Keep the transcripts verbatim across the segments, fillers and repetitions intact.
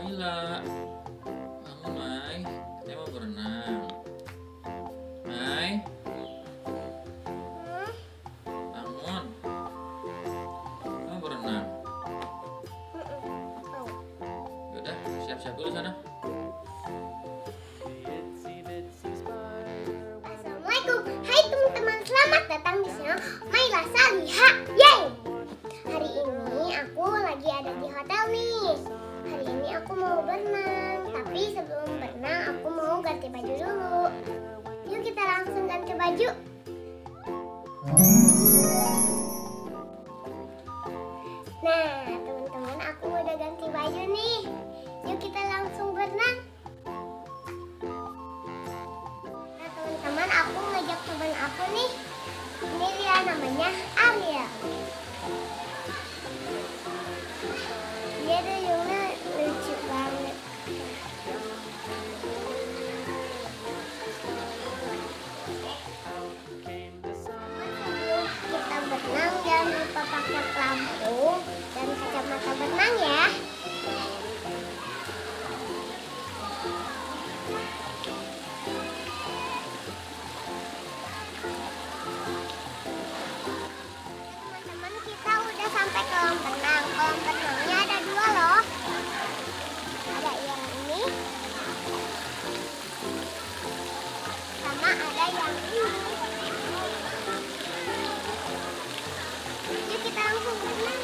Mila, bangun Mai, kita mau berenang. Mai, bangun, mau berenang. Yaudah, siap-siap dulu sana. Assalamualaikum, hai teman-teman, selamat datang di channel Maila Saliha. Yeay! Hari ini aku lagi ada di hotel nih. Hari ini aku mau berenang, tapi sebelum berenang aku mau ganti baju dulu. Yuk kita langsung ganti baju. Nah, teman-teman, aku udah ganti baju nih. Yuk kita langsung berenang. Nah, teman-teman, aku ngajak teman aku nih. Ini dia namanya Arya. Dia dayungnya lucu banget. Sebelum kita berenang jangan lupa pakai pelampung dan kacamata berenang ya. Teman-teman, kita udah sampai kolam renang. Kolam renangnya ada dua loh. Ada yang ini, sama ada yang ini. Yuk kita langsung berenang.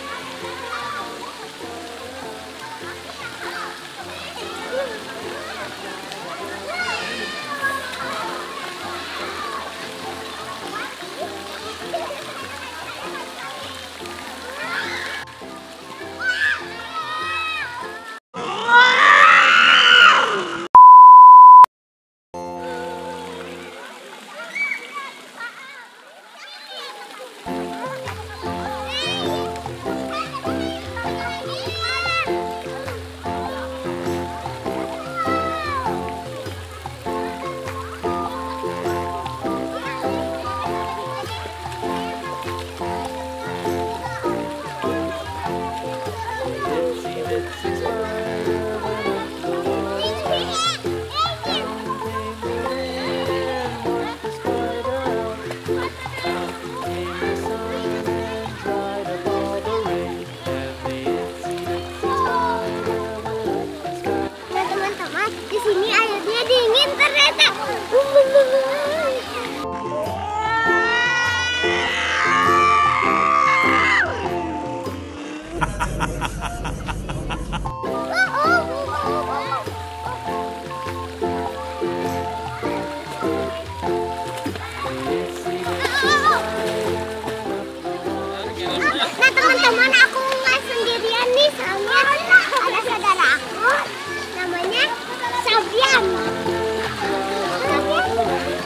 Di sini airnya dingin ternyata. Nah teman-teman, aku nggak sendirian nih, soalnya ada saudara aku namanya Sabian. Sabian.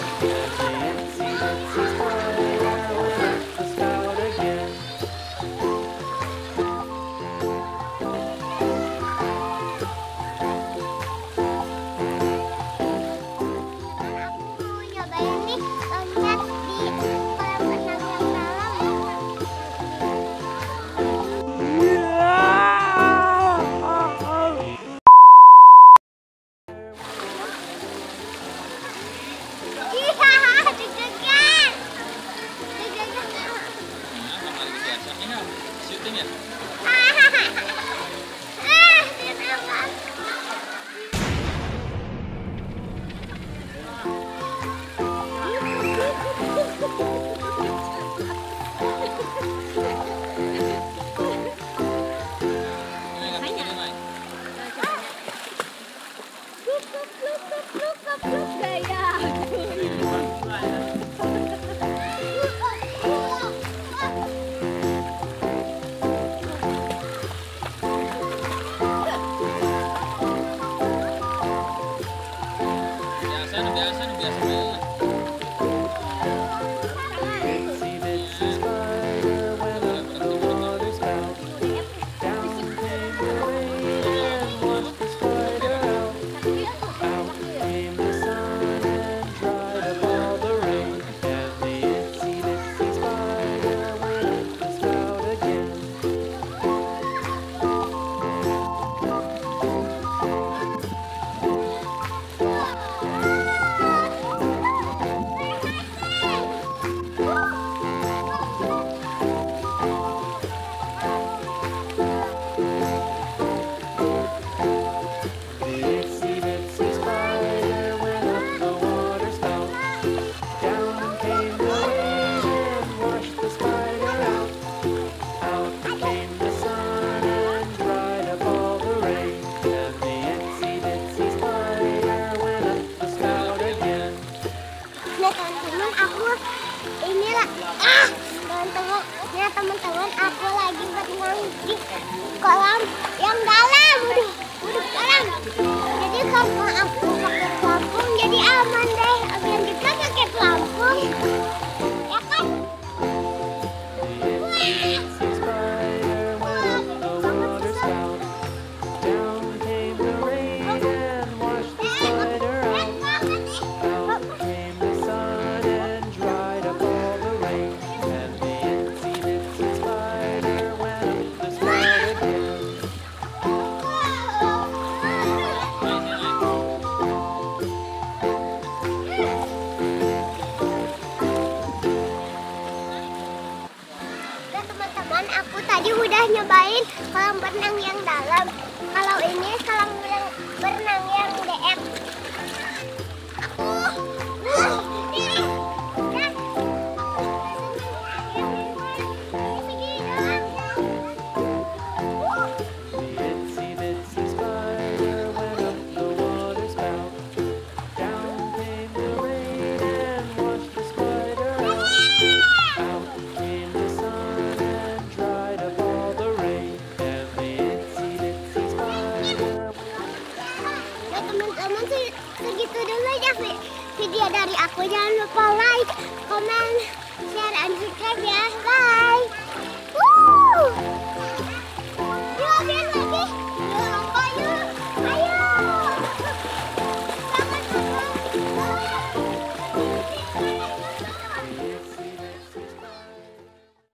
teman-teman segitu dulu ya video dari aku. Jangan lupa like, comment, share, and subscribe ya. Bye. Woo!